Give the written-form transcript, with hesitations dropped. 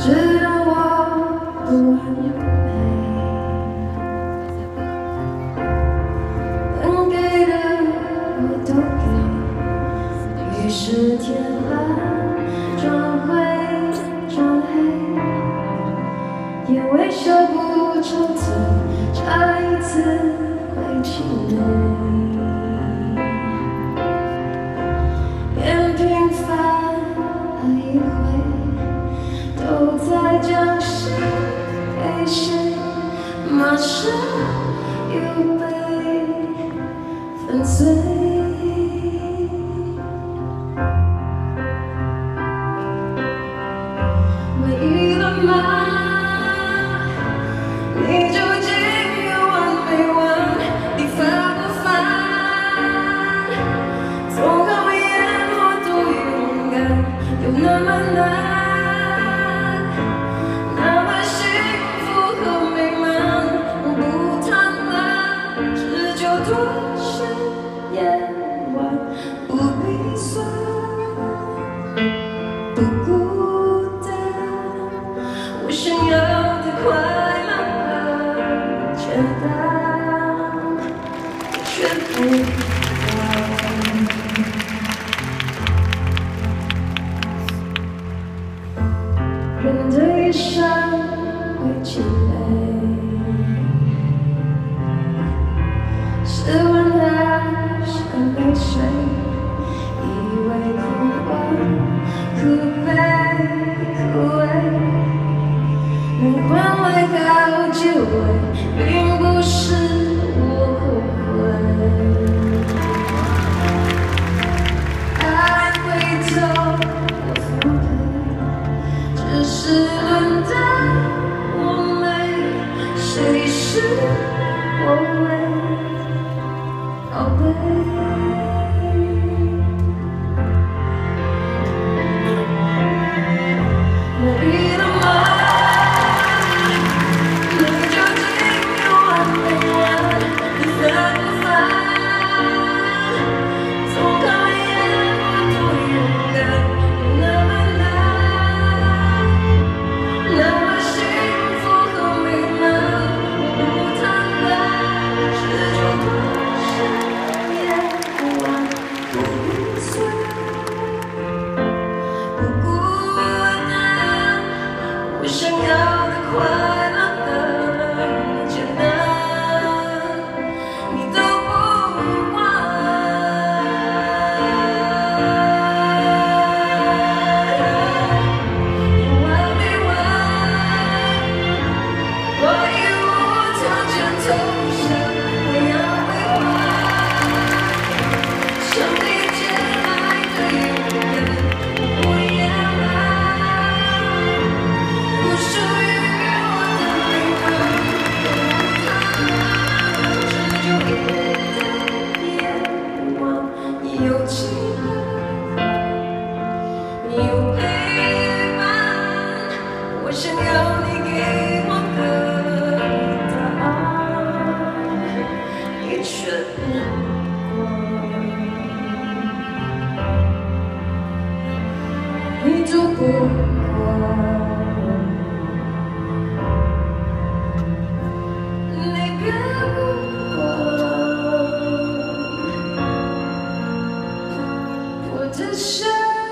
直到我不完美，能给的我都给，于是天蓝转灰转黑，也微笑不愁醉，差一次会气馁。 平凡爱一回，都在将谁给谁，马上又被粉碎。唯一了吗？你究竟有完没完？你烦不烦？总考验。 有那么难，那么幸福和美满，我不贪婪，只求多些夜晚，不必酸，不孤单。我想要的快乐很简单，却不管。 人的一生会积累，试问它像泪水，以为苦欢苦悲苦味，能换来好结尾，并不是我后悔。爱会走。 只是轮到我没，谁是我为宝贝？累了吗？你究竟有完没完？你烦不烦？总考验我多勇敢，有那么难。 那么幸福和美满，我不贪婪，只求多些夜晚，不必酸，不孤单。我想要的快乐很简单，你都不管。有完没完？ 我已无条件投降，我要归还，像理解爱的勇敢，我不掩埋，不属于我的美满，我不贪婪，只求一个夜晚，你有期盼，你有陪伴，我想要你给我个。 却不管，你就不管，你别不管，我的心。